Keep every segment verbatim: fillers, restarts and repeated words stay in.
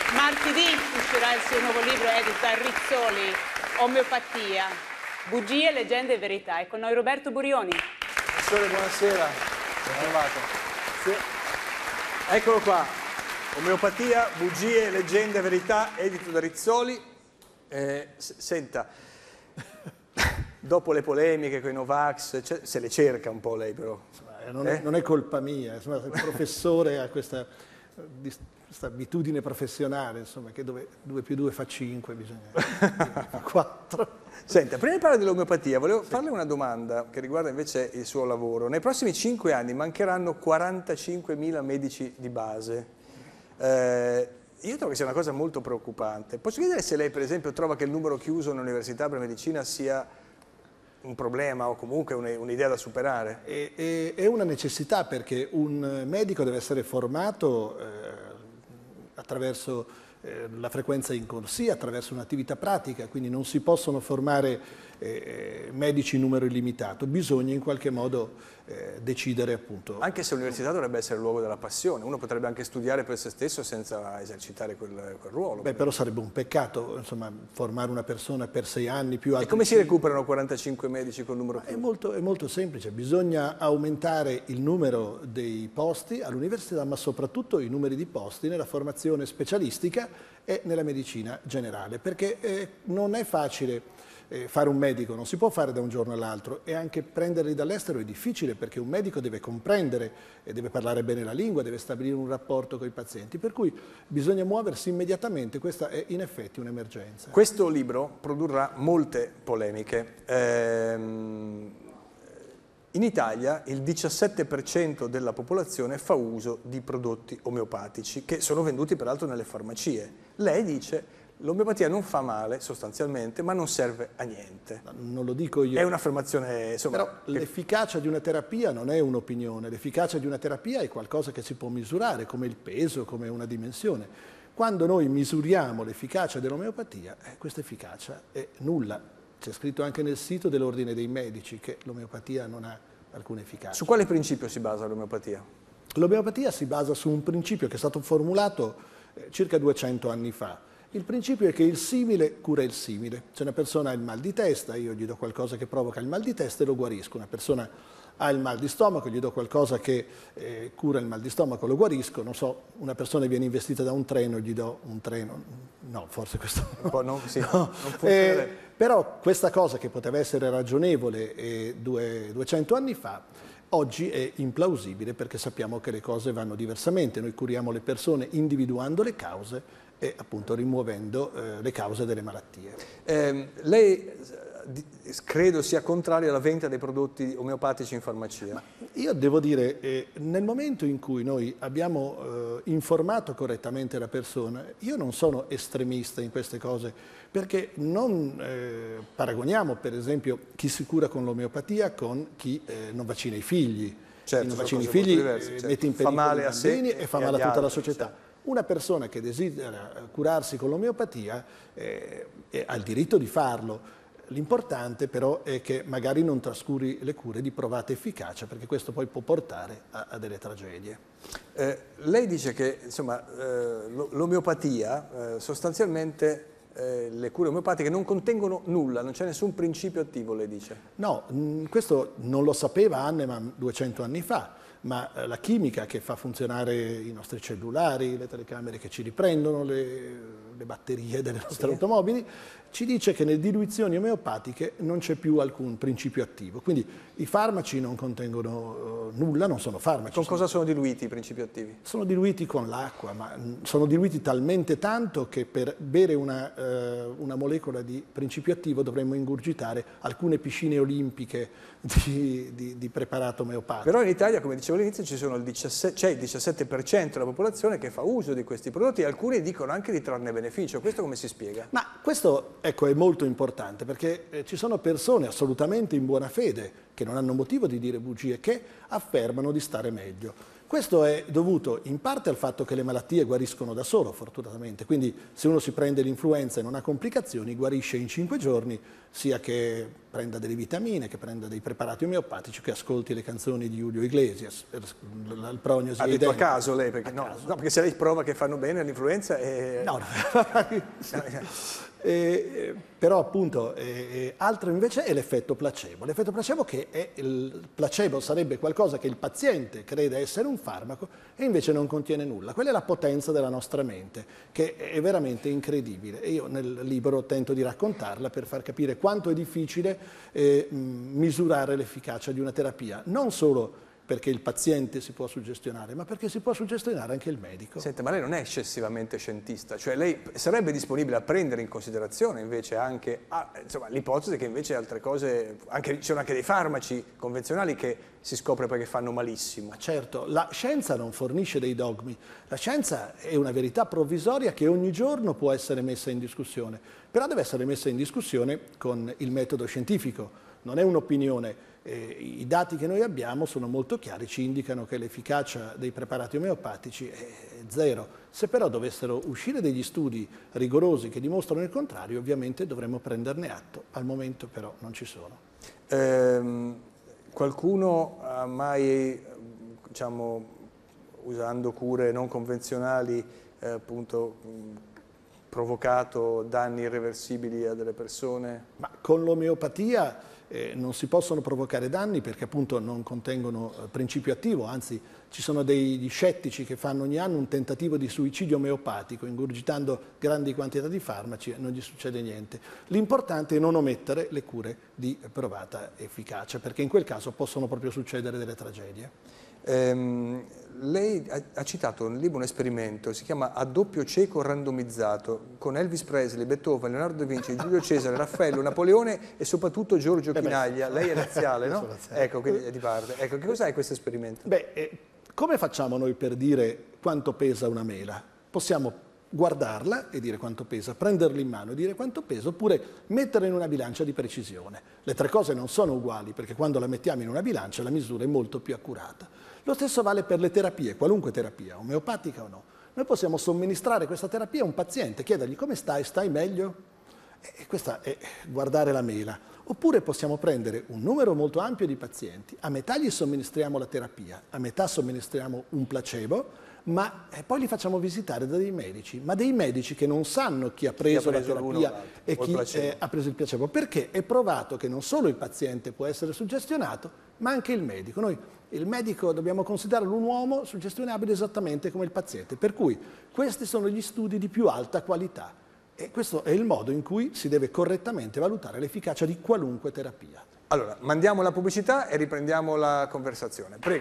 Martedì uscirà il suo nuovo libro edito da Rizzoli, Omeopatia, bugie, leggende e verità. È con noi Roberto Burioni. Professore, buonasera. Ben trovato. Sì. Eccolo qua. Omeopatia, bugie, leggende e verità, edito da Rizzoli. Eh, senta, dopo le polemiche con i Novax, se le cerca un po' lei però. Non è, eh? non è colpa mia, insomma, il professore ha questa, questa abitudine professionale, insomma, che dove due più due fa cinque, bisogna fa quattro. Senta, prima di parlare dell'omeopatia, volevo sì. farle una domanda che riguarda invece il suo lavoro. Nei prossimi cinque anni mancheranno quarantacinquemila medici di base. Eh, io trovo che sia una cosa molto preoccupante. Posso chiedere se lei, per esempio, trova che il numero chiuso nell'università per medicina sia un problema o comunque un'idea da superare? È, è, è una necessità, perché un medico deve essere formato eh, attraverso eh, la frequenza in corsia, attraverso un'attività pratica, quindi non si possono formare eh, medici in numero illimitato, bisogna in qualche modo eh, decidere appunto. Anche se l'università dovrebbe essere il luogo della passione, uno potrebbe anche studiare per se stesso senza esercitare quel, quel ruolo. Beh, però sarebbe un peccato, insomma, formare una persona per sei anni più altri. E come si recuperano quarantacinque medici col numero più? È molto, è molto semplice, bisogna aumentare il numero dei posti all'università, ma soprattutto i numeri di posti nella formazione specialistica e nella medicina generale, perché eh, non è facile eh, fare un medico, non si può fare da un giorno all'altro, e anche prenderli dall'estero è difficile, perché un medico deve comprendere e deve parlare bene la lingua, deve stabilire un rapporto con i pazienti, per cui bisogna muoversi immediatamente, questa è in effetti un'emergenza. Questo libro produrrà molte polemiche. Ehm, in Italia il diciassette per cento della popolazione fa uso di prodotti omeopatici, che sono venduti peraltro nelle farmacie. Lei dice: l'omeopatia non fa male sostanzialmente, ma non serve a niente. Non lo dico io. È un'affermazione, insomma... Però che... l'efficacia di una terapia non è un'opinione, l'efficacia di una terapia è qualcosa che si può misurare, come il peso, come una dimensione. Quando noi misuriamo l'efficacia dell'omeopatia, eh, questa efficacia è nulla. C'è scritto anche nel sito dell'Ordine dei Medici che l'omeopatia non ha alcuna efficacia. Su quale principio si basa l'omeopatia? L'omeopatia si basa su un principio che è stato formulato eh, circa duecento anni fa. Il principio è che il simile cura il simile. Se una persona ha il mal di testa, io gli do qualcosa che provoca il mal di testa e lo guarisco. Una persona ha il mal di stomaco, gli do qualcosa che eh, cura il mal di stomaco, lo guarisco. Non so, una persona viene investita da un treno, gli do un treno. No, forse questo no. Un no, sì, no. non eh, però questa cosa che poteva essere ragionevole eh, due, duecento anni fa, oggi è implausibile, perché sappiamo che le cose vanno diversamente. Noi curiamo le persone individuando le cause e appunto rimuovendo eh, le cause delle malattie. Eh, lei credo sia contrario alla vendita dei prodotti omeopatici in farmacia. Ma io devo dire, eh, nel momento in cui noi abbiamo eh, informato correttamente la persona, io non sono estremista in queste cose, perché non eh, paragoniamo per esempio chi si cura con l'omeopatia con chi eh, non vaccina i figli. Certo, chi non vaccina i figli diverse, certo. mette in pericolo fa male i a sé bambini e fa male a tutta altri, la società. certo. Una persona che desidera curarsi con l'omeopatia eh, ha il diritto di farlo. L'importante però è che magari non trascuri le cure di provata efficacia, perché questo poi può portare a, a delle tragedie. Eh, lei dice che insomma, eh, l'omeopatia, eh, sostanzialmente eh, le cure omeopatiche non contengono nulla, non c'è nessun principio attivo, lei dice? No, mh, questo non lo sapeva Hahnemann duecento anni fa, ma eh, la chimica che fa funzionare i nostri cellulari, le telecamere che ci riprendono, le, le batterie delle nostre sì. automobili, ci dice che nelle diluizioni omeopatiche non c'è più alcun principio attivo. Quindi i farmaci non contengono uh, nulla, non sono farmaci. Con sono, cosa sono diluiti i principi attivi? Sono diluiti con l'acqua, ma sono diluiti talmente tanto che per bere una, uh, una molecola di principio attivo dovremmo ingurgitare alcune piscine olimpiche di, di, di preparato omeopatico. Però in Italia, come dicevo all'inizio, c'è il diciassette per cento della popolazione che fa uso di questi prodotti e alcuni dicono anche di trarne beneficio. Questo come si spiega? Ma questo ecco, è molto importante, perché eh, ci sono persone assolutamente in buona fede che non hanno motivo di dire bugie, che affermano di stare meglio. Questo è dovuto in parte al fatto che le malattie guariscono da solo, fortunatamente, quindi se uno si prende l'influenza e non ha complicazioni, guarisce in cinque giorni, sia che prenda delle vitamine, che prenda dei preparati omeopatici, che ascolti le canzoni di Julio Iglesias, per il prognosi. Ha detto a caso lei, perché, no, caso. no, perché se lei prova che fanno bene all'influenza è... No, no. Eh, però appunto eh, altro invece è l'effetto placebo. L'effetto placebo che è il placebo sarebbe qualcosa che il paziente crede essere un farmaco e invece non contiene nulla. Quella è la potenza della nostra mente, che è veramente incredibile. E io nel libro tento di raccontarla per far capire quanto è difficile eh, misurare l'efficacia di una terapia, non solo perché il paziente si può suggestionare, ma perché si può suggestionare anche il medico. Senta, ma lei non è eccessivamente scientista, cioè lei sarebbe disponibile a prendere in considerazione invece anche ah, insomma, l'ipotesi che invece altre cose, anche, ci sono anche dei farmaci convenzionali che si scopre poi che fanno malissimo. Ma certo, la scienza non fornisce dei dogmi, la scienza è una verità provvisoria che ogni giorno può essere messa in discussione, però deve essere messa in discussione con il metodo scientifico, non è un'opinione. Eh, I dati che noi abbiamo sono molto chiari, ci indicano che l'efficacia dei preparati omeopatici è zero. Se però dovessero uscire degli studi rigorosi che dimostrano il contrario, ovviamente dovremmo prenderne atto. Al momento però non ci sono. Ehm, qualcuno ha mai, diciamo, usando cure non convenzionali, eh, appunto, provocato danni irreversibili a delle persone? Ma con l'omeopatia Eh, non si possono provocare danni perché appunto non contengono eh, principio attivo, anzi ci sono degli scettici che fanno ogni anno un tentativo di suicidio omeopatico ingurgitando grandi quantità di farmaci e non gli succede niente. L'importante è non omettere le cure di provata efficacia perché in quel caso possono proprio succedere delle tragedie. Ehm, lei ha, ha citato un libro, un esperimento, si chiama A doppio cieco randomizzato, con Elvis Presley, Beethoven, Leonardo da Vinci, Giulio Cesare, Raffaello, Napoleone e soprattutto Giorgio Beh, Chinaglia. beh, lei è laziale, no? laziale. Ecco, quindi è di parte. Ecco, che cos'è questo esperimento? Beh, eh, come facciamo noi per dire quanto pesa una mela? Possiamo guardarla e dire quanto pesa, prenderla in mano e dire quanto pesa, oppure metterla in una bilancia di precisione. Le tre cose non sono uguali, perché quando la mettiamo in una bilancia la misura è molto più accurata. Lo stesso vale per le terapie, qualunque terapia, omeopatica o no. Noi possiamo somministrare questa terapia a un paziente, chiedergli come stai, stai meglio? E questa è guardare la mela. Oppure possiamo prendere un numero molto ampio di pazienti, a metà gli somministriamo la terapia, a metà somministriamo un placebo, ma eh, poi li facciamo visitare da dei medici, ma dei medici che non sanno chi ha preso, chi ha preso la terapia e chi eh, ha preso il placebo, perché è provato che non solo il paziente può essere suggestionato, ma anche il medico. Noi il medico dobbiamo considerarlo un uomo suggestionabile esattamente come il paziente, per cui questi sono gli studi di più alta qualità e questo è il modo in cui si deve correttamente valutare l'efficacia di qualunque terapia. Allora, mandiamo la pubblicità e riprendiamo la conversazione. Prego.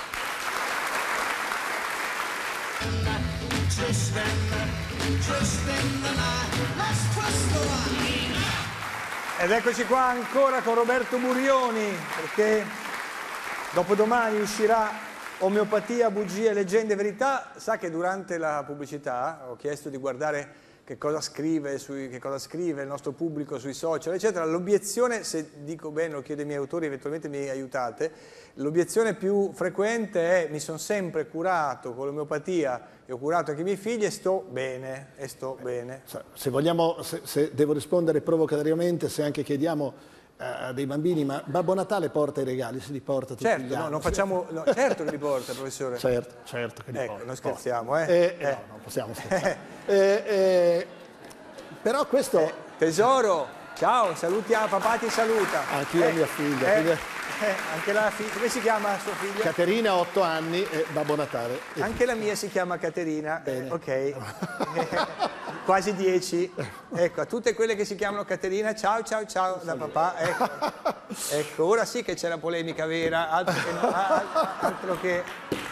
Ed eccoci qua ancora con Roberto Burioni, perché dopodomani uscirà Omeopatia, bugie, leggende, verità. Sa che durante la pubblicità ho chiesto di guardare che cosa scrive, sui, che cosa scrive il nostro pubblico sui social, eccetera. L'obiezione, se dico bene, lo chiedo ai miei autori, eventualmente mi aiutate, l'obiezione più frequente è: mi sono sempre curato con l'omeopatia e ho curato anche i miei figli e sto bene, e sto bene. Se vogliamo, se, se devo rispondere provocatoriamente, se anche chiediamo a dei bambini, ma Babbo Natale porta i regali, se li porta tutti certo, gli anni. No, non facciamo, no, certo che li porta, professore. Certo, certo che li ecco, porta. non scherziamo, eh. eh, eh. No, non possiamo scherzare. eh, eh, però questo... Eh, tesoro, ciao, saluti a papà, ti saluta. Anch'io eh, mia figlia. Eh, figlia... eh, anche la figlia, come si chiama sua figlia? Caterina, otto anni, e Babbo Natale. Anche la mia si chiama Caterina. Bene. Ok. Quasi dieci. Ecco, a tutte quelle che si chiamano Caterina, ciao ciao ciao da papà. Ecco, ecco, ora sì che c'è la polemica vera, altro che... Altro che...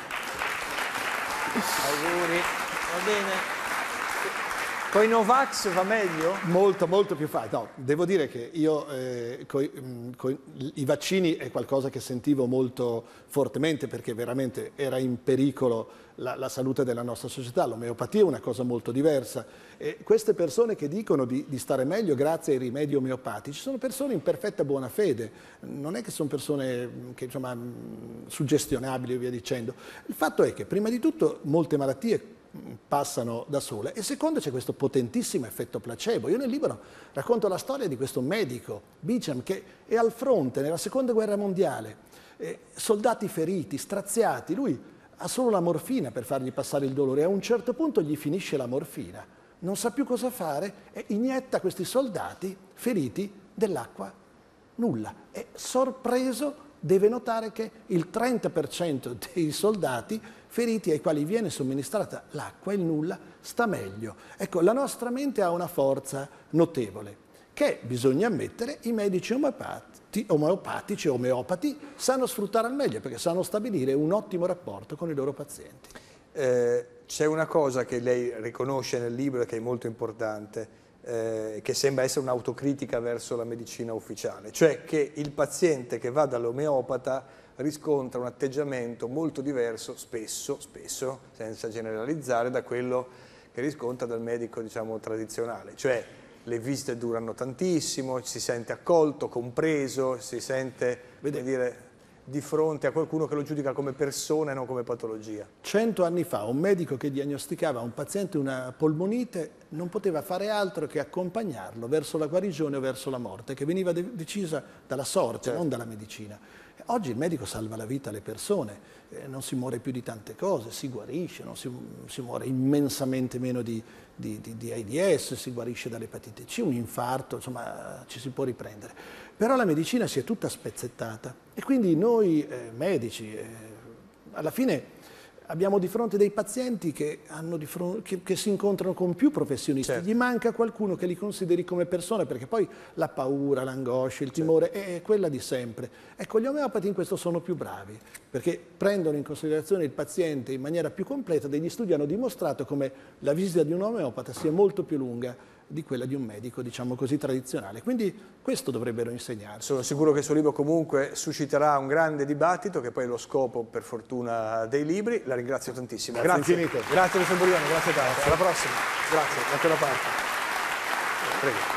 Auguri, va bene. Con i Novax va meglio? Molto, molto più facile. No, devo dire che io eh, coi, mh, coi, i vaccini è qualcosa che sentivo molto fortemente perché veramente era in pericolo la, la salute della nostra società. L'omeopatia è una cosa molto diversa. E queste persone che dicono di, di stare meglio grazie ai rimedi omeopatici sono persone in perfetta buona fede. Non è che sono persone che, insomma, suggestionabili e via dicendo. Il fatto è che prima di tutto molte malattie passano da sole. E secondo, c'è questo potentissimo effetto placebo. Io nel libro racconto la storia di questo medico, Beecham, che è al fronte nella seconda guerra mondiale, eh, soldati feriti, straziati, lui ha solo la morfina per fargli passare il dolore, a un certo punto gli finisce la morfina, non sa più cosa fare e inietta a questi soldati feriti dell'acqua nulla. E sorpreso deve notare che il trenta per cento dei soldati feriti ai quali viene somministrata l'acqua, il nulla, sta meglio. Ecco, la nostra mente ha una forza notevole che, bisogna ammettere, i medici omeopati, omeopatici, omeopati, sanno sfruttare al meglio, perché sanno stabilire un ottimo rapporto con i loro pazienti. Eh, c'è una cosa che lei riconosce nel libro e che è molto importante, eh, che sembra essere un'autocritica verso la medicina ufficiale, cioè che il paziente che va dall'omeopata riscontra un atteggiamento molto diverso, spesso, spesso, senza generalizzare, da quello che riscontra dal medico, diciamo, tradizionale. Cioè, le visite durano tantissimo, si sente accolto, compreso, si sente, vede dire, di fronte a qualcuno che lo giudica come persona e non come patologia. Cento anni fa un medico che diagnosticava a un paziente una polmonite non poteva fare altro che accompagnarlo verso la guarigione o verso la morte, che veniva de- decisa dalla sorte, certo, non dalla medicina. Oggi il medico salva la vita alle persone, eh, non si muore più di tante cose, si guarisce, non si, si muore immensamente meno di, di, di, di AIDS, si guarisce dall'epatite C, un infarto, insomma ci si può riprendere. Però la medicina si è tutta spezzettata e quindi noi eh, medici eh, alla fine abbiamo di fronte dei pazienti che, hanno di fronte, che, che si incontrano con più professionisti, certo, gli manca qualcuno che li consideri come persone, perché poi la paura, l'angoscia, il timore, certo, è quella di sempre. Ecco, gli omeopati in questo sono più bravi, perché prendono in considerazione il paziente in maniera più completa. Degli studi hanno dimostrato come la visita di un omeopata sia molto più lunga di quella di un medico, diciamo così, tradizionale. Quindi questo dovrebbero insegnare. Sono sicuro che il suo libro comunque susciterà un grande dibattito, che poi è lo scopo, per fortuna, dei libri. La ringrazio tantissimo. Grazie. Grazie, grazie dottor Burioni, grazie tanto. Alla prossima. Grazie, da quella parte. Prego.